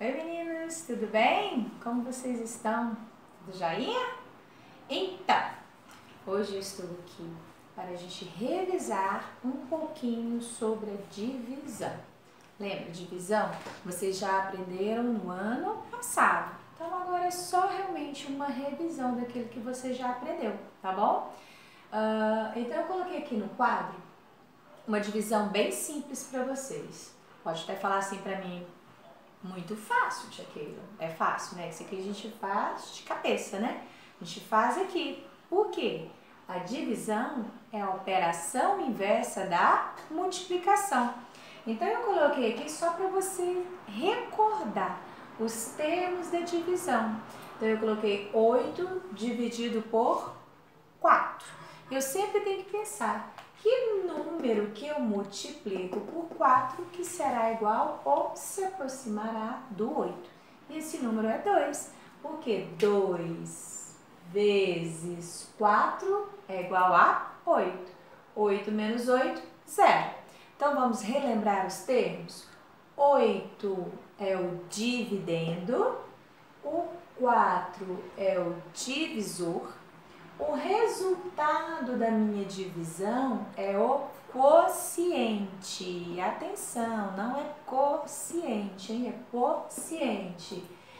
Oi meninos, tudo bem? Como vocês estão? Tudo joinha? Então, hoje eu estou aqui para a gente revisar um pouquinho sobre a divisão. Lembra, divisão? Vocês já aprenderam no ano passado. Então agora é só realmente uma revisão daquilo que você já aprendeu, tá bom? Então eu coloquei aqui no quadro uma divisão bem simples para vocês. Pode até falar assim para mim, muito fácil, tia Keila. É fácil, né? Isso aqui a gente faz de cabeça, né? A gente faz aqui. Por quê? A divisão é a operação inversa da multiplicação. Então eu coloquei aqui só para você recordar os termos da divisão. Então eu coloquei 8 dividido por 4. Eu sempre tenho que pensar que número que eu multiplico por 4 que será igual ou se aproximará do 8. E esse número é 2, porque 2 vezes 4 é igual a 8. 8 menos 8, 0. Então vamos relembrar os termos? 8 é o dividendo, o 4 é o divisor. O resultado da minha divisão é o quociente. Atenção, não é quociente, hein? É quociente.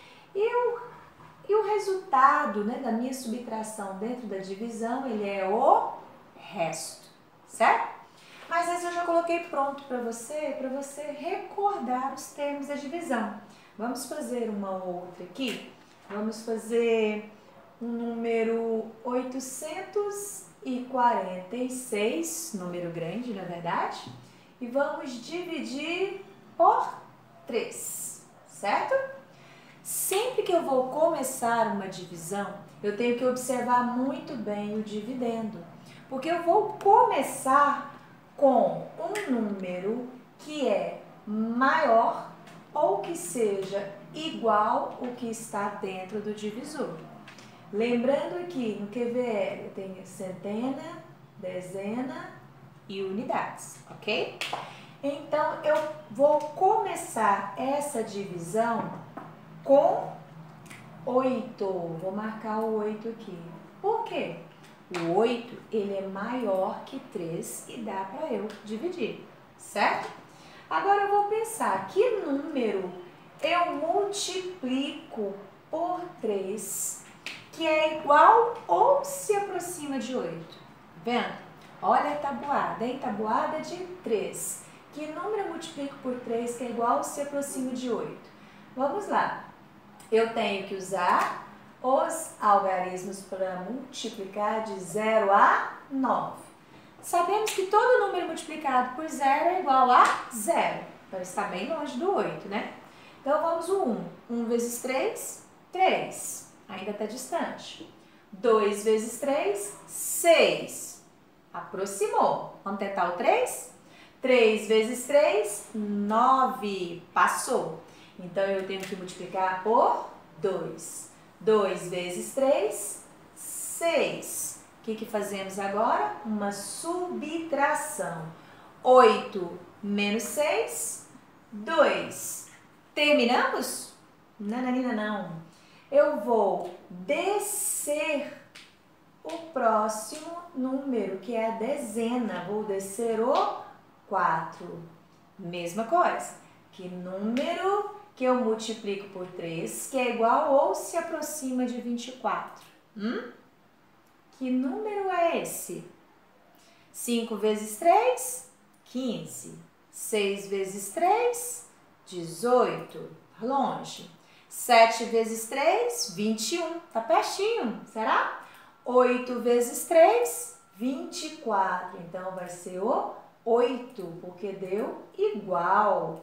E o resultado, né, da minha subtração dentro da divisão, ele é o resto, certo? Mas esse eu já coloquei pronto para você recordar os termos da divisão. Vamos fazer uma outra aqui. Vamos fazer o número 846, número grande, na verdade, e vamos dividir por 3, certo? Sempre que eu vou começar uma divisão, eu tenho que observar muito bem o dividendo, porque eu vou começar com um número que é maior ou que seja igual ao que está dentro do divisor. Lembrando que no QVL eu tenho centena, dezena e unidades, ok? Então, eu vou começar essa divisão com 8. Vou marcar o 8 aqui. Por quê? O 8, ele é maior que 3 e dá para eu dividir, certo? Agora eu vou pensar que número eu multiplico por 3 que é igual ou se aproxima de 8. Vendo? Olha a tabuada, hein? Tabuada de 3. Que número eu multiplico por 3 que é igual ou se aproxima de 8? Vamos lá. Eu tenho que usar os algarismos para multiplicar de 0 a 9. Sabemos que todo número multiplicado por 0 é igual a 0. Então está bem longe do 8, né? Então vamos o 1. 1 vezes 3, 3. Ainda está distante. 2 vezes 3, 6. Aproximou. Vamos tentar o 3? 3 vezes 3, 9. Passou. Então, eu tenho que multiplicar por 2. 2 vezes 3, 6. O que fazemos agora? Uma subtração. 8 menos 6, 2. Terminamos? Nananina, não. Eu vou descer o próximo número, que é a dezena. Vou descer o 4. Mesma coisa. Que número que eu multiplico por 3, que é igual ou se aproxima de 24? Que número é esse? 5 vezes 3, 15. 6 vezes 3, 18. Tá longe. 7 vezes 3, 21. Tá pertinho, será? 8 vezes 3, 24. Então, vai ser o 8, porque deu igual.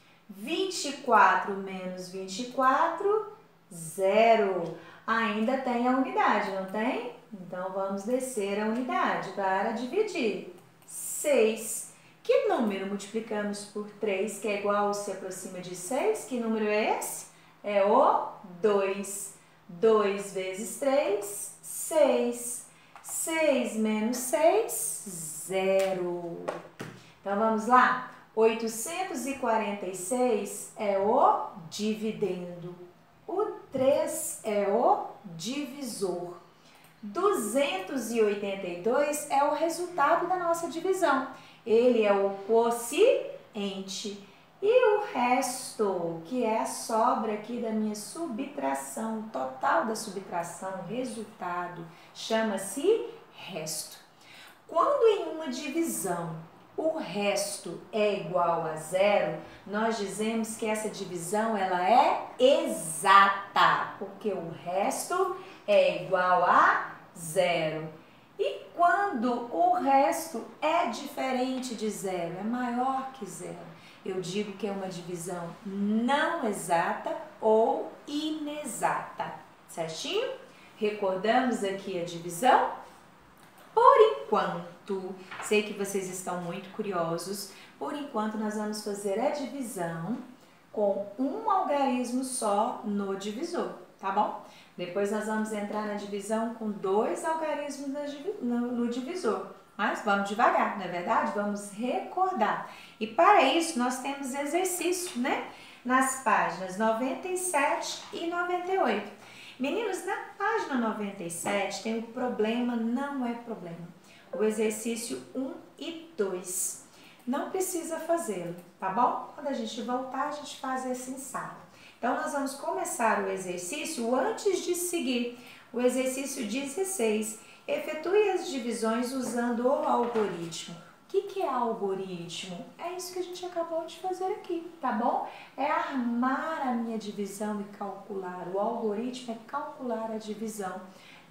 24 menos 24, 0. Ainda tem a unidade, não tem? Então, vamos descer a unidade para dividir. 6. Que número multiplicamos por 3, que é igual ou se aproxima de 6? Que número é esse? É o 2. 2 vezes 3, 6. 6 menos 6, 0. Então, vamos lá. 846 é o dividendo. O 3 é o divisor. 282 é o resultado da nossa divisão. Ele é o quociente. E o resto, que é a sobra aqui da minha subtração, total da subtração, resultado, chama-se resto. Quando em uma divisão o resto é igual a zero, nós dizemos que essa divisão ela é exata, porque o resto é igual a zero. E quando o resto é diferente de zero, é maior que zero, eu digo que é uma divisão não exata ou inexata, certinho? Recordamos aqui a divisão? Por enquanto, sei que vocês estão muito curiosos, por enquanto nós vamos fazer a divisão com um algarismo só no divisor, tá bom? Depois nós vamos entrar na divisão com 2 algarismos no divisor. Mas vamos devagar, não é verdade? Vamos recordar. E para isso nós temos exercício, né? Nas páginas 97 e 98. Meninos, na página 97 tem o problema, não é problema. O exercício 1 e 2. Não precisa fazê-lo, tá bom? Quando a gente voltar, a gente faz esse ensaio. Então, nós vamos começar o exercício antes de seguir o exercício 16. Efetue as divisões usando o algoritmo. O que é algoritmo? É isso que a gente acabou de fazer aqui, tá bom? É armar a minha divisão e calcular. O algoritmo é calcular a divisão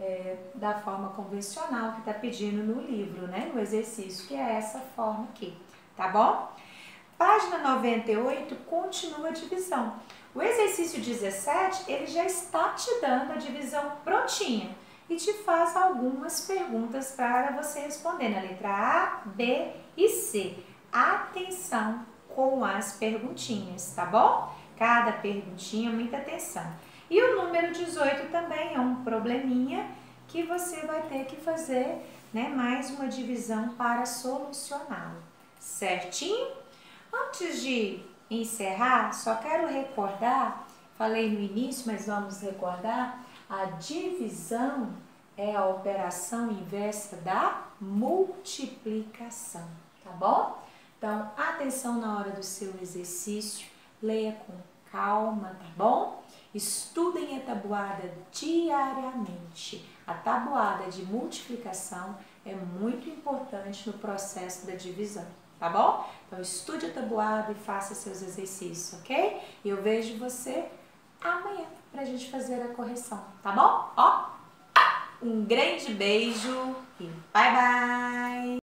da forma convencional que está pedindo no livro, né? No exercício, que é essa forma aqui, tá bom? Página 98 continua a divisão. O exercício 17, ele já está te dando a divisão prontinha e te faz algumas perguntas para você responder na letra A, B e C. Atenção com as perguntinhas, tá bom? Cada perguntinha, muita atenção. E o número 18 também é um probleminha que você vai ter que fazer, né, mais uma divisão para solucioná-lo, certinho? Antes de encerrar, só quero recordar, falei no início, mas vamos recordar, a divisão é a operação inversa da multiplicação, tá bom? Então, atenção na hora do seu exercício, leia com calma, tá bom? Estudem a tabuada diariamente. A tabuada de multiplicação é muito importante no processo da divisão, tá bom? Então, estude a tabuada e faça seus exercícios, ok? E eu vejo você amanhã pra gente fazer a correção, tá bom? Ó, um grande beijo e bye, bye!